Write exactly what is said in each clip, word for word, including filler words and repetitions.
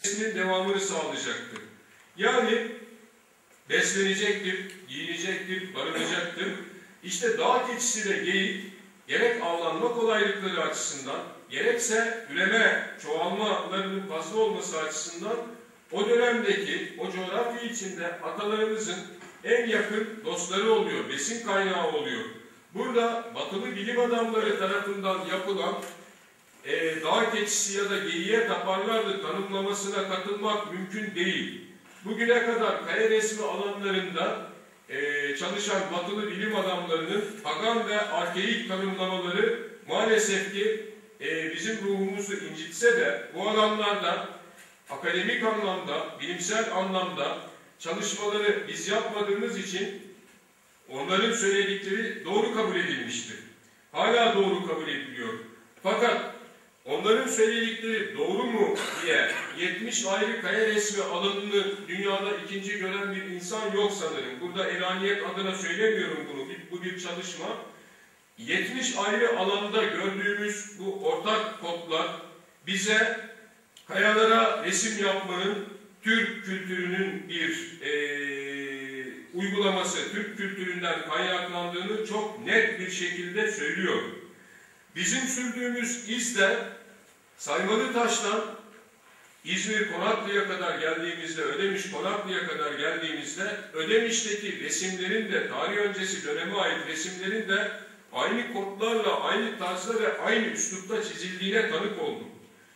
devamını sağlayacaktır. Yani beslenecektir, giyinecektir, barınacaktır. İşte dağ keçisi ve geyik gerek avlanma kolaylıkları açısından, gerekse üreme, çoğalmalarının fazla olması açısından o dönemdeki, o coğrafya içinde atalarımızın en yakın dostları oluyor, besin kaynağı oluyor. Burada batılı bilim adamları tarafından yapılan e, dağ keçisi ya da geyiğe taparlarla tanımlamasına katılmak mümkün değil. Bugüne kadar kaya resmi alanlarında e, çalışan batılı bilim adamlarının pagan ve arkeik tanımlamaları maalesef ki e, bizim ruhumuzu incitse de bu alanlarda akademik anlamda, bilimsel anlamda çalışmaları biz yapmadığımız için onların söyledikleri doğru kabul edilmiştir. Hala doğru kabul ediliyor. Fakat onların söyledikleri doğru mu diye yetmiş ayrı kaya resmi alanını dünyada ikinci gören bir insan yok sanırım. Burada elaniyet adına söylemiyorum bunu. Bu bir çalışma. yetmiş ayrı alanda gördüğümüz bu ortak kodlar bize kayalara resim yapmanın Türk kültürünün bir e, uygulaması, Türk kültüründen kaynaklandığını çok net bir şekilde söylüyor. Bizim sürdüğümüz iz de Saymalıtaş'tan İzmir Konaklı'ya kadar geldiğimizde, Ödemiş Konaklı'ya kadar geldiğimizde Ödemiş'teki resimlerin de tarih öncesi döneme ait resimlerin de aynı kodlarla, aynı tarzda ve aynı üslupta çizildiğine tanık olduk.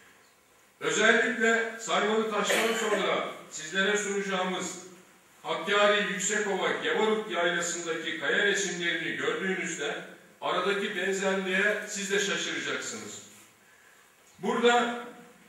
Özellikle Saymalıtaş'tan sonra sizlere sunacağımız Hakkari, Yüksekova, Gevaruk yaylasındaki kaya resimlerini gördüğünüzde aradaki benzerliğe siz de şaşıracaksınız. Burada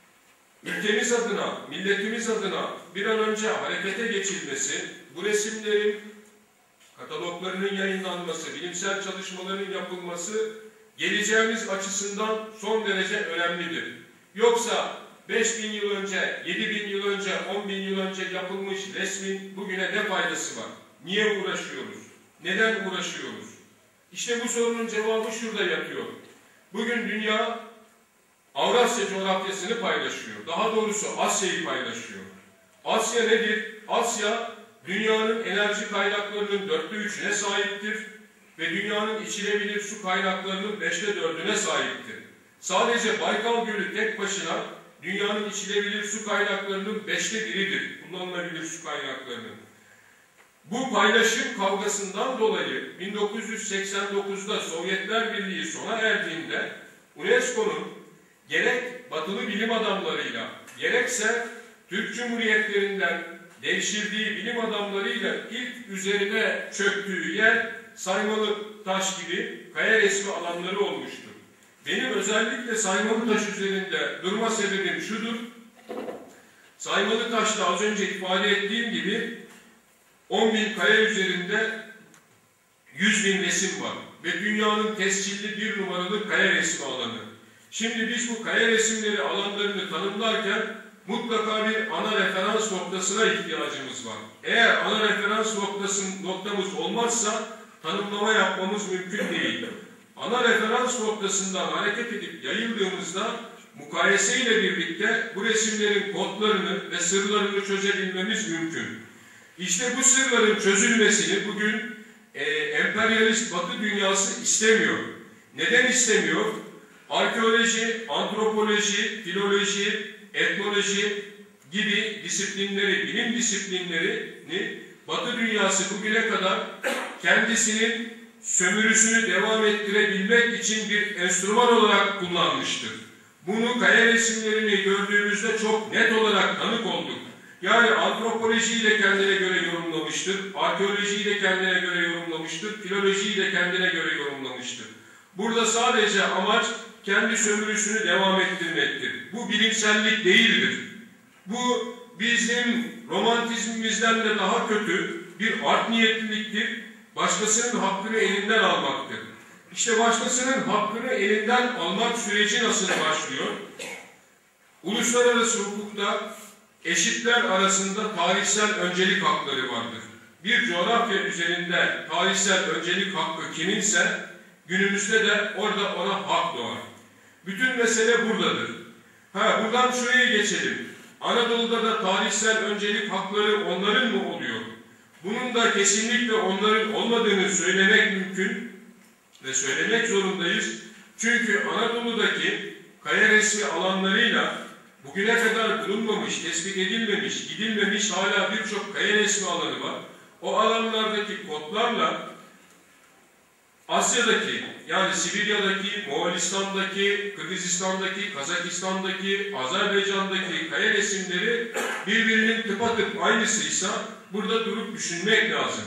ülkemiz adına, milletimiz adına bir an önce harekete geçilmesi, bu resimlerin kataloglarının yayınlanması, bilimsel çalışmaların yapılması geleceğimiz açısından son derece önemlidir. Yoksa beş bin yıl önce, yedi bin yıl önce, on bin yıl önce yapılmış resmin bugüne ne faydası var? Niye uğraşıyoruz? Neden uğraşıyoruz? İşte bu sorunun cevabı şurada yatıyor. Bugün dünya Avrasya coğrafyasını paylaşıyor. Daha doğrusu Asya'yı paylaşıyor. Asya nedir? Asya dünyanın enerji kaynaklarının dörtte üçüne sahiptir ve dünyanın içilebilir su kaynaklarının beşte dördüne sahiptir. Sadece Baykal Gölü tek başına dünyanın içilebilir su kaynaklarının beşte biridir. Kullanılabilir su kaynaklarının. Bu paylaşım kavgasından dolayı bin dokuz yüz seksen dokuz'da Sovyetler Birliği sona erdiğinde UNESCO'nun gerek batılı bilim adamlarıyla gerekse Türk Cumhuriyetlerinden devşirdiği bilim adamlarıyla ilk üzerine çöktüğü yer Saymalıtaş gibi kaya resmi alanları olmuştur. Benim özellikle Saymalıtaş üzerinde durma sebebim şudur. Saymalıtaş'ta az önce ifade ettiğim gibi on bin kaya üzerinde yüz bin resim var ve dünyanın tescilli bir numaralı kaya resmi alanı. Şimdi biz bu kaya resimleri alanlarını tanımlarken mutlaka bir ana referans noktasına ihtiyacımız var. Eğer ana referans noktası, noktamız olmazsa tanımlama yapmamız mümkün değil. Ana referans noktasından hareket edip yayıldığımızda mukayese ile birlikte bu resimlerin kodlarını ve sırlarını çözebilmemiz mümkün. İşte bu sırların çözülmesini bugün e, emperyalist Batı dünyası istemiyor. Neden istemiyor? Arkeoloji, antropoloji, filoloji, etnoloji gibi disiplinleri, bilim disiplinlerini Batı dünyası bugüne kadar kendisinin sömürüsünü devam ettirebilmek için bir enstrüman olarak kullanmıştır. Bunu kaya resimlerini gördüğümüzde çok net olarak tanık olduk. Yani antropolojiyi de kendine göre yorumlamıştır, arkeolojiyi de kendine göre yorumlamıştır, filolojiyi de kendine göre yorumlamıştır. Burada sadece amaç kendi sömürüsünü devam ettirmektir. Bu bilimsellik değildir. Bu bizim romantizmimizden de daha kötü bir art niyetliliktir. Başkasının hakkını elinden almaktır. İşte başkasının hakkını elinden almak süreci nasıl başlıyor? Uluslararası hukukta eşitler arasında tarihsel öncelik hakları vardır. Bir coğrafya üzerinde tarihsel öncelik hakkı kiminse günümüzde de orada ona hak doğar. Bütün mesele buradadır. Ha, buradan şuraya geçelim. Anadolu'da da tarihsel öncelik hakları onların mı oluyor? Bunun da kesinlikle onların olmadığını söylemek mümkün ve söylemek zorundayız. Çünkü Anadolu'daki kaya resmi alanlarıyla bugüne kadar bulunmamış, tespit edilmemiş, gidilmemiş hala birçok kaya resmi alanı var. O alanlardaki kodlarla Asya'daki, yani Sibirya'daki, Moğolistan'daki, Kırgızistan'daki, Kazakistan'daki, Azerbaycan'daki kaya resimleri birbirinin tıpatıp aynısıysa burada durup düşünmek lazım.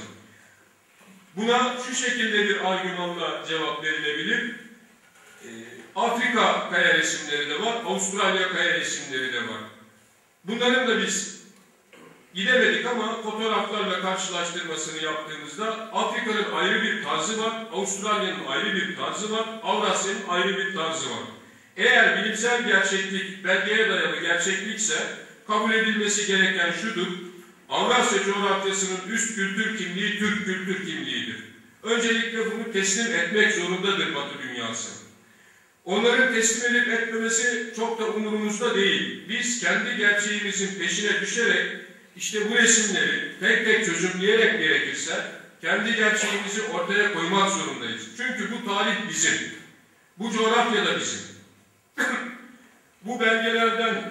Buna şu şekilde bir argümanla cevap verilebilir. Ee, Afrika kaya resimleri de var, Avustralya kaya resimleri de var. Bunların da biz gidemedik ama fotoğraflarla karşılaştırmasını yaptığımızda Afrika'nın ayrı bir tarzı var, Avustralya'nın ayrı bir tarzı var, Avrasya'nın ayrı bir tarzı var. Eğer bilimsel gerçeklik, belgeye dayalı gerçeklikse kabul edilmesi gereken şudur: Avrasya coğrafyasının üst kültür kimliği Türk kültür kimliğidir. Öncelikle bunu teslim etmek zorundadır Batı dünyası. Onların teslim edip etmemesi çok da umurumuzda değil. Biz kendi gerçeğimizin peşine düşerek işte bu resimleri tek tek çözümleyerek gerekirse kendi gerçeğimizi ortaya koymak zorundayız. Çünkü bu tarih bizim. Bu coğrafya da bizim. Bu belgelerden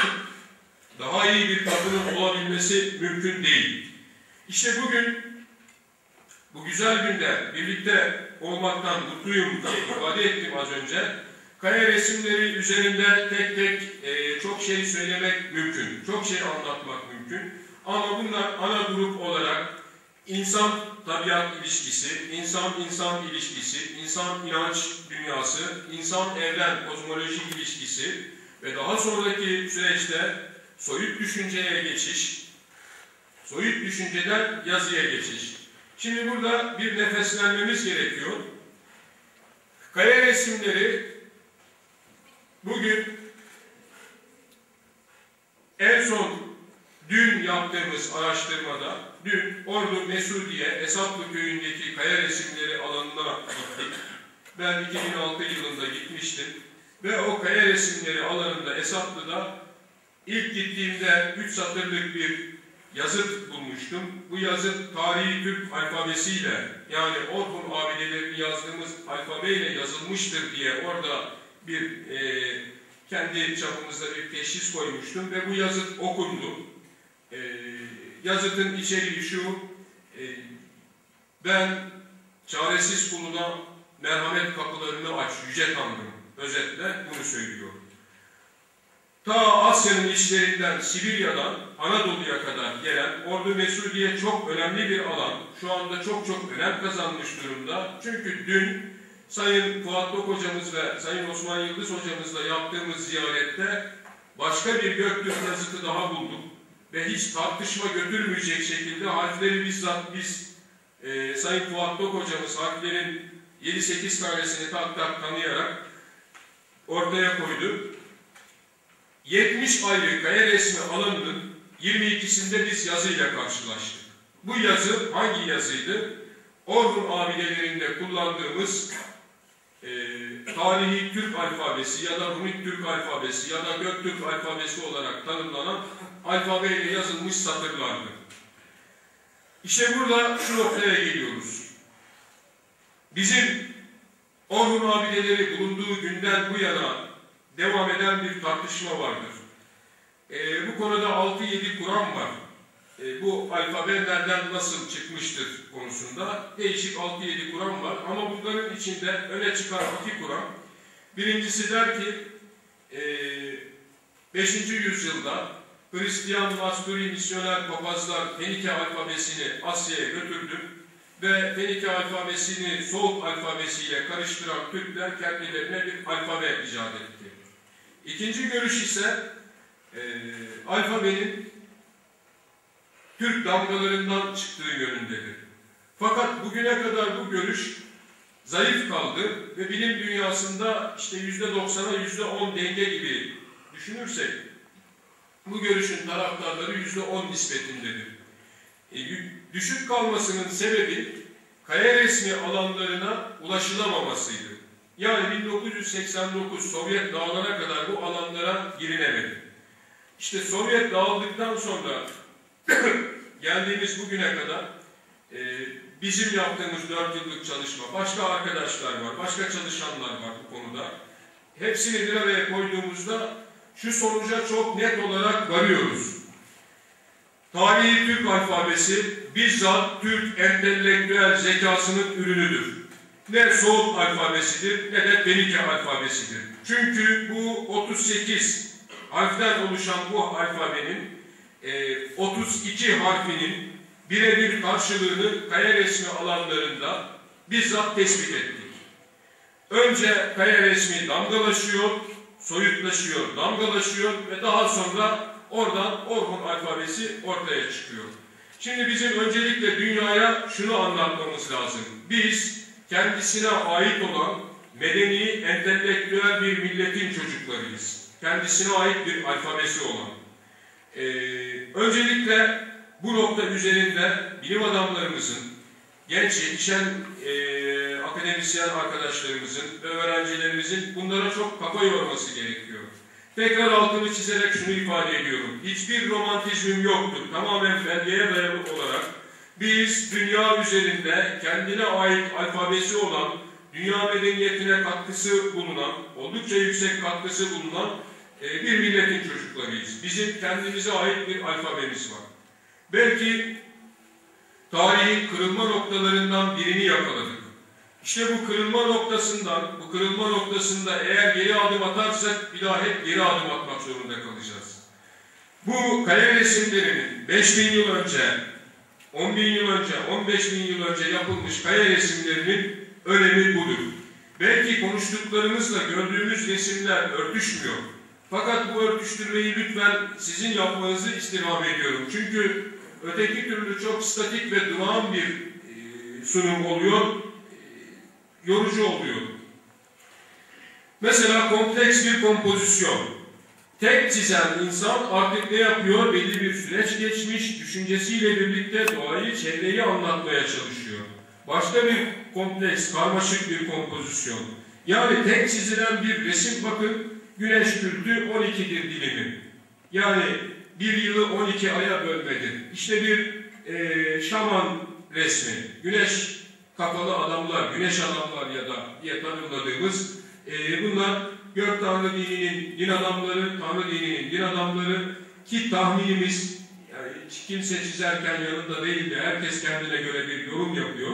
daha iyi bir kadının olabilmesi mümkün değil. İşte bugün, bu güzel günde birlikte olmaktan mutluyum diye ifade ettim az önce. Kaya resimleri üzerinde tek tek e, çok şey söylemek mümkün, çok şey anlatmak mümkün. Ama bunlar ana grup olarak insan-tabiat ilişkisi, insan-insan ilişkisi, insan-inanç dünyası, insan-evren kozmolojik ilişkisi ve daha sonraki süreçte soyut düşünceye geçiş, soyut düşünceden yazıya geçiş. Şimdi burada bir nefeslenmemiz gerekiyor. Kaya resimleri bugün en son dün yaptığımız araştırmada, dün Ordu Mesudiye Esatlı köyündeki kaya resimleri alanına gittik. Ben iki bin altı yılında gitmiştim ve o kaya resimleri alanında Esatlı'da ilk gittiğimde üç satırlık bir yazıt bulmuştum. Bu yazıt tarihi Türk alfabesiyle, yani Orhun abidelerini yazdığımız alfabeyle yazılmıştır diye orada bir e, kendi çapımızda bir teşhis koymuştum ve bu yazıt okundu. E, yazıtın içeriği şu: e, ben çaresiz kuluna merhamet kapılarını aç Yüce Tanrım. Özetle bunu söylüyor. Ta Asya'nın içlerinden, Sibirya'dan Anadolu'ya kadar gelen Ordu Mesudiye çok önemli bir alan. Şu anda çok çok önem kazanmış durumda. Çünkü dün Sayın Fuat Dok hocamız ve Sayın Osman Yıldız hocamızla yaptığımız ziyarette başka bir Göktürk yazıtı daha bulduk. Ve hiç tartışma götürmeyecek şekilde harfleri bizzat biz e, Sayın Fuat Dok hocamız harflerin yedi sekiz tanesini tak tak tanıyarak ortaya koydu. yetmiş ayrı kaya resmi alanının yirmi ikisinde biz yazıyla karşılaştık. Bu yazı hangi yazıydı? Orhun abidelerinde kullandığımız e, tarihi Türk alfabesi ya da Rumit Türk alfabesi ya da Göktürk alfabesi olarak tanımlanan alfabeyle yazılmış satırlardı. İşte burada şu noktaya geliyoruz. Bizim Orhun abideleri bulunduğu günden bu yana devam eden bir tartışma vardır. E, bu konuda altı yedi kuram var. E, bu alfabe nereden nasıl çıkmıştır konusunda değişik altı yedi kuram var. Ama bunların içinde öne çıkan iki kuram. Birincisi der ki e, beşinci yüzyılda Hristiyan Nasturi misyoner papazlar Fenike alfabesini Asya'ya götürdü ve Fenike alfabesini Soğuk alfabesiyle karıştıran Türkler kendilerine bir alfabe icat etti. İkinci görüş ise e, alfabenin Türk damgalarından çıktığı yönündedir. Fakat bugüne kadar bu görüş zayıf kaldı ve bilim dünyasında işte yüzde doksana yüzde on denge gibi düşünürsek bu görüşün taraftarları yüzde on nispetindedir. E, düşük kalmasının sebebi kaya resmi alanlarına ulaşılamamasıydı. Yani bin dokuz yüz seksen dokuz Sovyet dağılana kadar bu alanlara girilemedi. İşte Sovyet dağıldıktan sonra geldiğimiz bugüne kadar e, bizim yaptığımız dört yıllık çalışma, başka arkadaşlar var, başka çalışanlar var bu konuda. Hepsini bir araya koyduğumuzda şu sonuca çok net olarak varıyoruz. Tarihi Türk alfabesi bizzat Türk entelektüel zekasının ürünüdür. Ne Soğut alfabesidir ne de Fenike alfabesidir. Çünkü bu otuz sekiz harften oluşan bu alfabenin e, otuz iki harfinin birebir karşılığını kaya resmi alanlarında bizzat tespit ettik. Önce kaya resmi damgalaşıyor, soyutlaşıyor, damgalaşıyor ve daha sonra oradan Orhun alfabesi ortaya çıkıyor. Şimdi bizim öncelikle dünyaya şunu anlatmamız lazım. Biz kendisine ait olan medeni, entelektüel bir milletin çocuklarıyız. Kendisine ait bir alfabesi olan. Ee, öncelikle bu nokta üzerinde bilim adamlarımızın, genç yetişen e, akademisyen arkadaşlarımızın ve öğrencilerimizin bunlara çok kafa yorması gerekiyor. Tekrar altını çizerek şunu ifade ediyorum. Hiçbir romantizmim yoktur. Tamamen belgeye dayalı olarak biz dünya üzerinde kendine ait alfabesi olan, dünya medeniyetine katkısı bulunan, oldukça yüksek katkısı bulunan e, bir milletin çocuklarıyız. Bizim kendimize ait bir alfabemiz var. Belki tarihin kırılma noktalarından birini yakaladık. İşte bu kırılma noktasından, bu kırılma noktasında eğer geri adım atarsak bir daha hep geri adım atmak zorunda kalacağız. Bu kaya resimlerinin beş bin yıl önce, on bin yıl önce, on beş bin yıl önce yapılmış kaya resimlerinin önemi budur. Belki konuştuklarımızla gördüğümüz resimler örtüşmüyor. Fakat bu örtüştürmeyi lütfen sizin yapmanızı istirham ediyorum. Çünkü öteki türlü çok statik ve durağan bir e, sunum oluyor, e, yorucu oluyor. Mesela kompleks bir kompozisyon. Tek çizen insan artık ne yapıyor? Belli bir süreç geçmiş, düşüncesiyle birlikte doğayı, çevreyi anlatmaya çalışıyor. Başka bir kompleks, karmaşık bir kompozisyon. Yani tek çizilen bir resim, bakın, güneş kültü on ikidir dilimi. Yani bir yılı on iki aya bölmedir. İşte bir e, şaman resmi, güneş kafalı adamlar, güneş adamlar ya da diye tanımladığımız e, bunlar gök tanrı dininin din adamları, tanrı dininin din adamları ki tahminimiz, yani hiç kimse çizerken yanında değil de herkes kendine göre bir yorum yapıyor.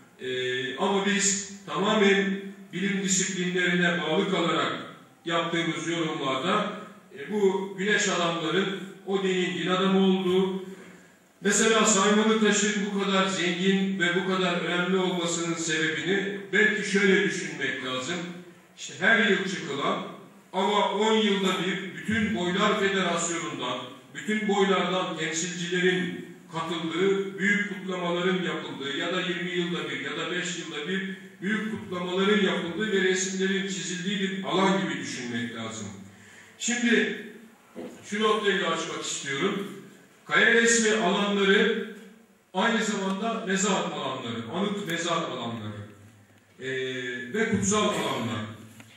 E, ama biz tamamen bilim disiplinlerine bağlı kalarak yaptığımız yorumlarda e, bu güneş adamların o dinin din adamı olduğu, mesela saymalı taşın bu kadar zengin ve bu kadar önemli olmasının sebebini belki şöyle düşünmek lazım. İşte her yıl çıkılan ama on yılda bir bütün Boylar Federasyonu'ndan, bütün boylardan temsilcilerin katıldığı, büyük kutlamaların yapıldığı ya da yirmi yılda bir ya da beş yılda bir büyük kutlamaların yapıldığı ve resimlerin çizildiği bir alan gibi düşünmek lazım. Şimdi şu noktayı da açmak istiyorum. Kaya resmi alanları aynı zamanda mezar alanları, anıt mezar alanları ee, ve kutsal alanlar.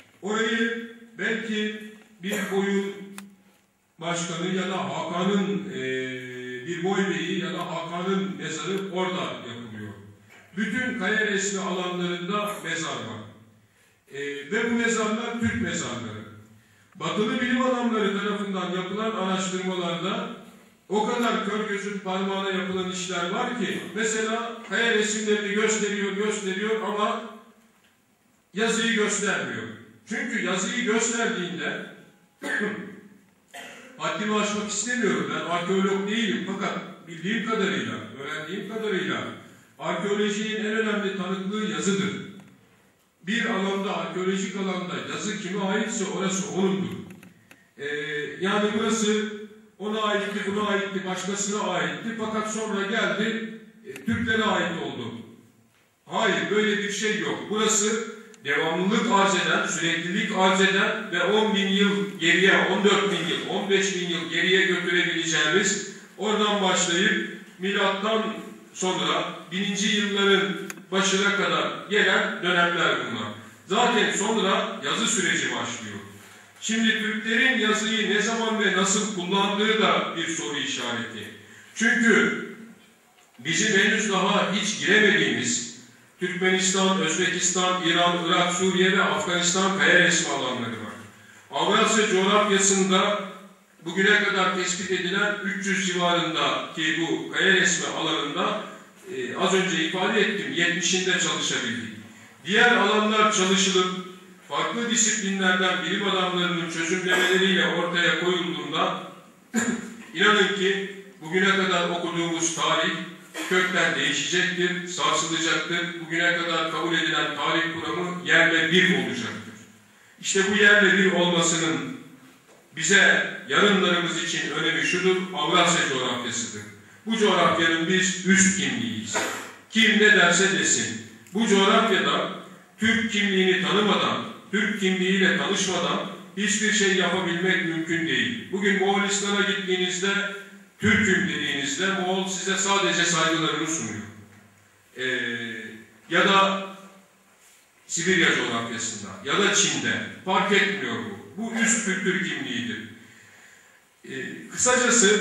Orayı belki bir boyun başkanı ya da Hakan'ın e, bir boy beyi ya da Hakan'ın mezarı orada yapılıyor. Bütün kaya resmi alanlarında mezar var. E, ve bu mezarlar Türk mezarları. Batılı bilim adamları tarafından yapılan araştırmalarda o kadar kör gözün parmağına yapılan işler var ki, mesela kaya resimlerini gösteriyor, gösteriyor ama yazıyı göstermiyor. Çünkü yazıyı gösterdiğinde haddimi aşmak istemiyorum. Ben arkeolog değilim fakat bildiğim kadarıyla, öğrendiğim kadarıyla arkeolojinin en önemli tanıklığı yazıdır. Bir alanda, arkeolojik alanda yazı kime aitse orası onundur. Ee, yani burası ona aitti, buna aitti, başkasına aitti fakat sonra geldi e, Türklere ait oldu. Hayır, böyle bir şey yok. Burası devamlılık arz eden, süreklilik arz eden ve on bin yıl geriye, on dört bin yıl, on beş bin yıl geriye götürebileceğimiz, oradan başlayıp milattan sonra bininci yılların başına kadar gelen dönemler bunlar. Zaten sonra yazı süreci başlıyor. Şimdi Türklerin yazıyı ne zaman ve nasıl kullandığı da bir soru işareti. Çünkü bizim henüz daha hiç giremediğimiz Türkmenistan, Özbekistan, İran, Irak, Suriye ve Afganistan kaya resmi alanları var. Avrasya coğrafyasında bugüne kadar tespit edilen üç yüz civarındaki bu kaya resmi alanında e, az önce ifade ettim, yetmişinde çalışabildik. Diğer alanlar çalışılıp farklı disiplinlerden bilim adamlarının çözümlemeleriyle ortaya koyulduğunda inanın ki bugüne kadar okuduğumuz tarih kökten değişecektir, sarsılacaktır. Bugüne kadar kabul edilen tarih kuramı yerle bir olacaktır. İşte bu yerle bir olmasının bize yarınlarımız için önemi şudur, Avrasya coğrafyasıdır. Bu coğrafyanın biz üst kimliğiyiz. Kim ne derse desin. Bu coğrafyada Türk kimliğini tanımadan, Türk kimliğiyle tanışmadan hiçbir şey yapabilmek mümkün değil. Bugün Moğolistan'a gittiğinizde, Türk'üm dediğinizde Moğol size sadece saygılarını sunuyor. Ee, ya da Sibirya coğrafyasında ya da Çin'de fark etmiyor bu. Bu üst kültür kimliğidir. Ee, kısacası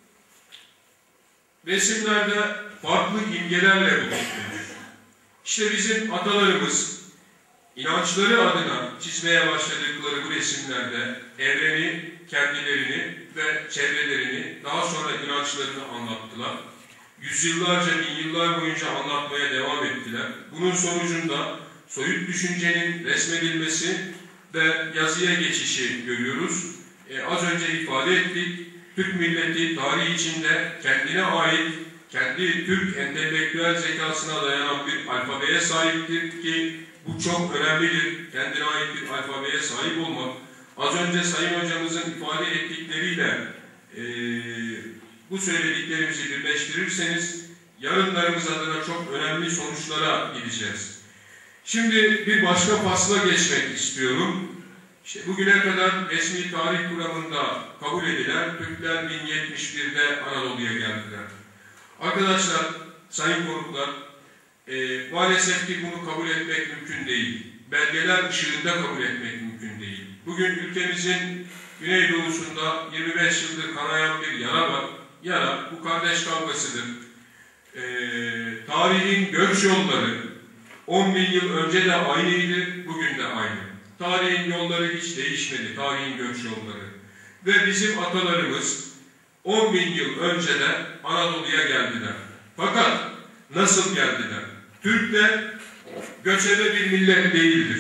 resimlerde farklı imgelerle buluşturmuş. İşte bizim atalarımız inançları adına çizmeye başladıkları bu resimlerde evreni, kendilerini ve çevrelerini, daha sonra inançlarını anlattılar. Yüzyıllarca, bin yıllar boyunca anlatmaya devam ettiler. Bunun sonucunda soyut düşüncenin resmedilmesi ve yazıya geçişi görüyoruz. Ee, az önce ifade ettik. Türk milleti tarih içinde kendine ait, kendi Türk entelektüel zekasına dayanan bir alfabeye sahiptir ki bu çok önemlidir. Kendine ait bir alfabeye sahip olmak. Az önce Sayın Hocamızın ifade ettikleriyle e, bu söylediklerimizi birleştirirseniz yarınlarımız adına çok önemli sonuçlara gideceğiz. Şimdi bir başka fasla geçmek istiyorum. İşte bugüne kadar resmi tarih kuramında kabul edilen Türkler bin yetmiş bir'de Anadolu'ya geldiler. Arkadaşlar, sayın konuklar, e, maalesef ki bunu kabul etmek mümkün değil. Belgeler ışığında kabul etmek mümkün değil. Bugün ülkemizin güneydoğusunda yirmi beş yıldır kanayan bir yara var. Yara, bu kardeş kavgasıdır. E, tarihin göç yolları on bin yıl önce de aynıydı, bugün de aynı. Tarihin yolları hiç değişmedi, tarihin göç yolları. Ve bizim atalarımız on bin yıl önceden Anadolu'ya geldiler. Fakat nasıl geldiler? Türkler göçebe bir millet değildir.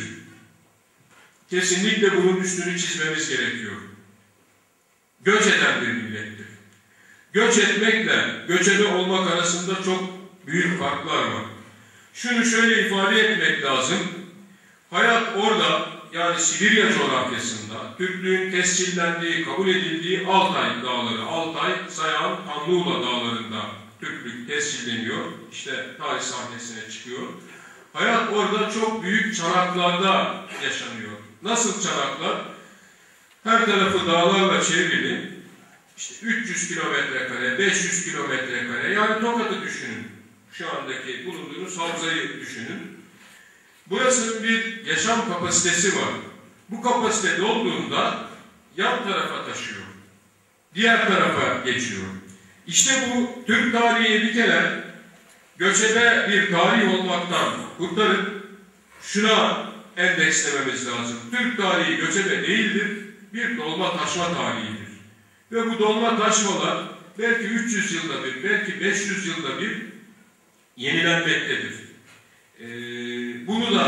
Kesinlikle bunun üstünü çizmemiz gerekiyor. Göç eden bir millettir. Göç etmekle göçebe olmak arasında çok büyük farklar var. Şunu şöyle ifade etmek lazım. Hayat orada, yani Sibirya coğrafyasında Türklüğün tescillendiği, kabul edildiği Altay dağları, Altay, Sayan, Tanlıula dağlarında Türklük tescilleniyor. İşte tarih sahnesine çıkıyor. Hayat orada çok büyük çanaklarda yaşanıyor. Nasıl çanaklar? Her tarafı dağlarla çevrili. İşte üç yüz kilometre kare, beş yüz kilometre kare. Yani Tokat'ı düşünün. Şu andaki bulunduğunuz havzayı düşünün. Burasının bir yaşam kapasitesi var. Bu kapasite dolduğunda yan tarafa taşıyor. Diğer tarafa geçiyor. İşte bu Türk tarihi bir kere göçebe bir tarih olmaktan kurtarıp şuna endekslememiz lazım. Türk tarihi göçebe değildir, bir dolma taşma tarihidir. Ve bu dolma taşmalar belki üç yüz yılda bir, belki beş yüz yılda bir yenilenmektedir. Ee, bunu da